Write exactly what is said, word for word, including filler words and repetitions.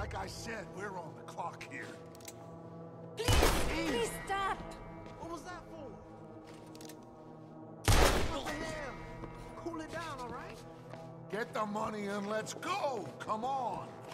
Like I said, we're on the clock here. Please, please stop! What was that for? What the hell? Cool it down, all right? Get the money and let's go! Come on!